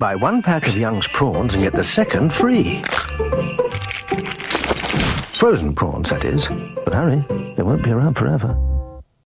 Buy one pack of Young's prawns and get the second free. Frozen prawns, that is. But hurry, they won't be around forever.